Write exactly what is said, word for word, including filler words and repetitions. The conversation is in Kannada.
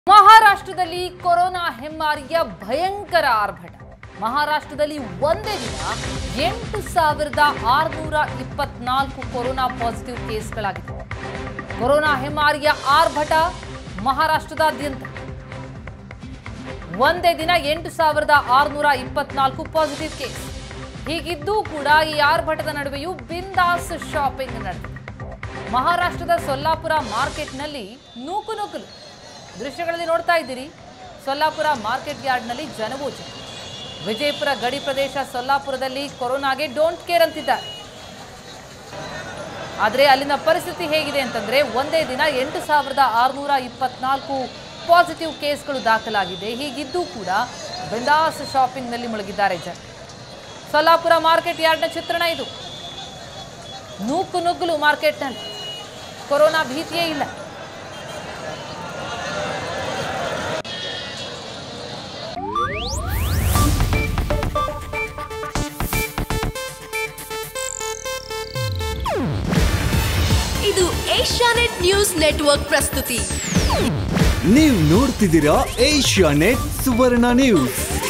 ಮಹಾರಾಷ್ಟ್ರದಲ್ಲಿ ಕೊರೋನಾ ಹೆಮ್ಮಾರಿಯ ಭಯಂಕರ ಆರ್ಭಟ. ಮಹಾರಾಷ್ಟ್ರದಲ್ಲಿ ಒಂದೇ ದಿನ ಎಂಟು ಸಾವಿರದ ಆರುನೂರ ಇಪ್ಪತ್ನಾಲ್ಕು ಕೊರೋನಾ ಪಾಸಿಟಿವ್ ಕೇಸ್ಗಳಾಗಿದೆ. ಕೊರೋನಾ ಹೆಮ್ಮಾರಿಯ ಆರ್ಭಟ ಮಹಾರಾಷ್ಟ್ರದಾದ್ಯಂತ ಒಂದೇ ದಿನ ಎಂಟು ಸಾವಿರದ ಆರುನೂರ ಇಪ್ಪತ್ನಾಲ್ಕು ಪಾಸಿಟಿವ್ ಕೇಸ್. ಹೀಗಿದ್ದೂ ಕೂಡ ಈ ಆರ್ಭಟದ ನಡುವೆಯೂ ಬಿಂದಾಸ್ ಶಾಪಿಂಗ್ ನಡೆದಿದೆ. ಮಹಾರಾಷ್ಟ್ರದ ಸೊಲ್ಲಾಪುರ ಮಾರ್ಕೆಟ್ನಲ್ಲಿ ನೂಕು ನುಗ್ಗಲು ದೃಶ್ಯಗಳಲ್ಲಿ ನೋಡ್ತಾ ಇದ್ದೀರಿ. ಸೊಲ್ಲಾಪುರ ಮಾರ್ಕೆಟ್ ಯಾರ್ಡ್ನಲ್ಲಿ ಜನವೂ ಜನ. ವಿಜಯಪುರ ಗಡಿ ಪ್ರದೇಶ ಸೊಲ್ಲಾಪುರದಲ್ಲಿ ಕೊರೋನಾಗೆ ಡೋಂಟ್ ಕೇರ್ ಅಂತಿದ್ದಾರೆ. ಆದರೆ ಅಲ್ಲಿನ ಪರಿಸ್ಥಿತಿ ಹೇಗಿದೆ ಅಂತಂದ್ರೆ ಒಂದೇ ದಿನ ಎಂಟು ಸಾವಿರದ ಆರುನೂರ ಇಪ್ಪತ್ನಾಲ್ಕು ಪಾಸಿಟಿವ್ ಕೇಸ್ಗಳು ದಾಖಲಾಗಿದೆ. ಹೀಗಿದ್ದೂ ಕೂಡ ಬಿಂದಾಸ್ ಶಾಪಿಂಗ್ನಲ್ಲಿ ಮುಳುಗಿದ್ದಾರೆ ಜನ. ಸೊಲ್ಲಾಪುರ ಮಾರ್ಕೆಟ್ ಯಾರ್ಡ್ನ ಚಿತ್ರಣ ಇದು. ನೂಕು ನುಗ್ಗಲು ಮಾರ್ಕೆಟ್ನಲ್ಲಿ. ಕೊರೋನಾ ಭೀತಿಯೇ ಇಲ್ಲ. ಇದು ಏಷ್ಯಾನೆಟ್ ನ್ಯೂಸ್ ನೆಟ್ವರ್ಕ್ ಪ್ರಸ್ತುತಿ. ನೀವು ನೋಡ್ತಿದ್ದೀರಾ ಏಷ್ಯಾನೆಟ್ ಸುವರ್ಣ ನ್ಯೂಸ್.